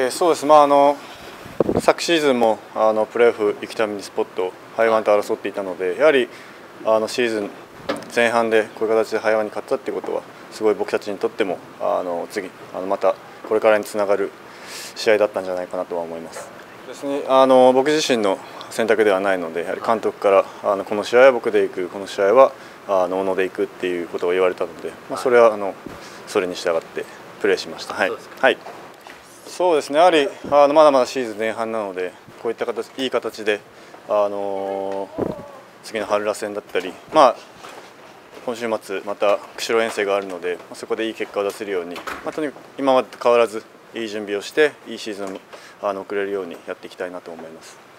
そうです、昨シーズンもプレーオフ行くためにスポット、ハイワンと争っていたので、やはりシーズン前半でこういう形でハイワンに勝ったということは、すごい僕たちにとっても次、またこれからにつながる試合だったんじゃないかなとは思いますですね。僕自身の選択ではないので、やはり監督からこの試合は僕で行く、この試合は小野で行くっていうことを言われたので、それはそれに従ってプレーしました。はい。そうですね、やはりまだまだシーズン前半なので、こういったいい形で、次の春ら戦だったり、今週末また釧路遠征があるので、そこでいい結果を出せるように、とにかく今までと変わらずいい準備をしていいシーズンを送れるようにやっていきたいなと思います。